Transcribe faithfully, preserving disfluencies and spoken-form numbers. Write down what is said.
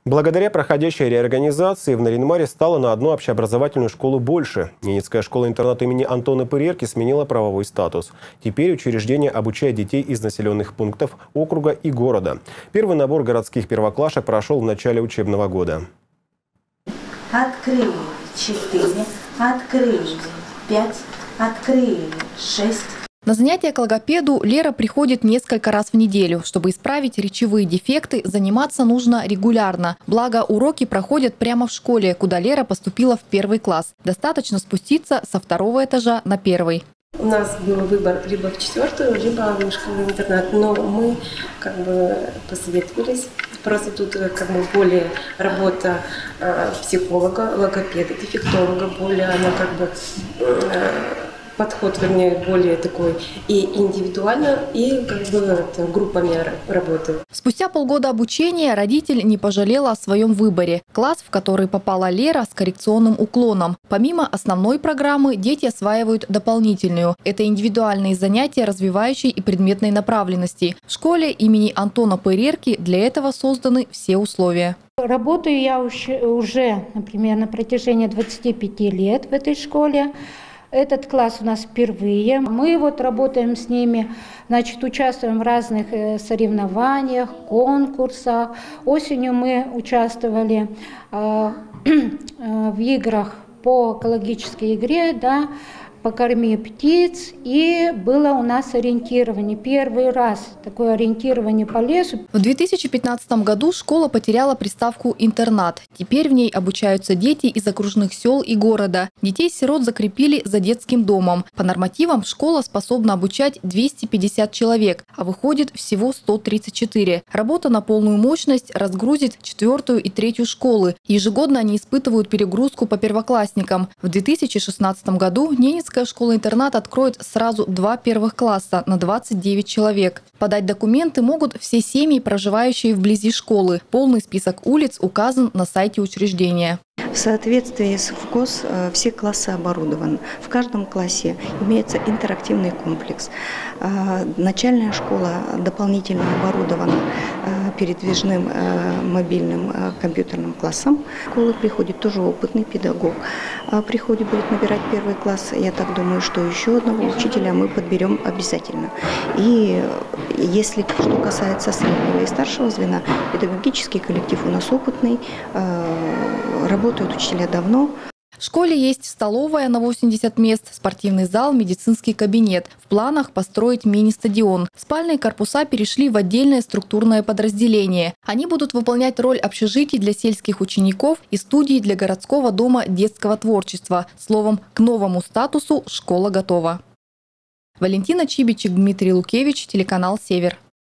Благодаря проходящей реорганизации в Нарьян-Маре стало на одну общеобразовательную школу больше. Ненецкая школа-интернат имени Антона Пырерки сменила правовой статус. Теперь учреждение обучает детей из населенных пунктов округа и города. Первый набор городских первоклашек прошел в начале учебного года. Открыли четыре, открыли пять, открыли шесть. На занятия к логопеду Лера приходит несколько раз в неделю. Чтобы исправить речевые дефекты, заниматься нужно регулярно. Благо, уроки проходят прямо в школе, куда Лера поступила в первый класс. Достаточно спуститься со второго этажа на первый. У нас был выбор либо в четвертую, либо в школу-интернат. Но мы как бы посоветовались. Просто тут как бы более работа э, психолога, логопеда, дефектолога, более она как бы... Э, подход, вернее, более такой и индивидуально, и как бы это, группами работы. Спустя полгода обучения родитель не пожалел о своем выборе. Класс, в который попала Лера, с коррекционным уклоном. Помимо основной программы, дети осваивают дополнительную. Это индивидуальные занятия развивающей и предметной направленности. В школе имени Антона Пырерки для этого созданы все условия. Работаю я уже, например, на протяжении двадцати пяти лет в этой школе. Этот класс у нас впервые. Мы вот работаем с ними, значит, участвуем в разных соревнованиях, конкурсах. Осенью мы участвовали э, в играх по экологической игре, да, «Покорми птиц», и было у нас ориентирование. Первый раз такое ориентирование по лесу. В две тысячи пятнадцатом году школа потеряла приставку «интернат». Теперь в ней обучаются дети из окружных сел и города. Детей-сирот закрепили за детским домом. По нормативам школа способна обучать двести пятьдесят человек, а выходит всего сто тридцать четыре. Работа на полную мощность разгрузит четвертую и третью школы. Ежегодно они испытывают перегрузку по первоклассникам. В две тысячи шестнадцатом году Ненецкая школа-интернат откроет сразу два первых класса на двадцать девять человек. Подать документы могут все семьи, проживающие вблизи школы. Полный список улиц указан на сайте учреждения. В соответствии с ФКОС все классы оборудованы. В каждом классе имеется интерактивный комплекс. Начальная школа дополнительно оборудована передвижным мобильным компьютерным классом. В школу приходит тоже опытный педагог. Приходит, будет набирать первый класс. Я так думаю, что еще одного учителя мы подберем обязательно. И если что касается среднего и старшего звена, педагогический коллектив у нас опытный, работают учителя давно. В школе есть столовая на восемьдесят мест, спортивный зал, медицинский кабинет. В планах построить мини-стадион. Спальные корпуса перешли в отдельное структурное подразделение. Они будут выполнять роль общежитий для сельских учеников и студий для городского дома детского творчества. Словом, к новому статусу школа готова. Валентина Чибичек, Дмитрий Лукевич, телеканал «Север».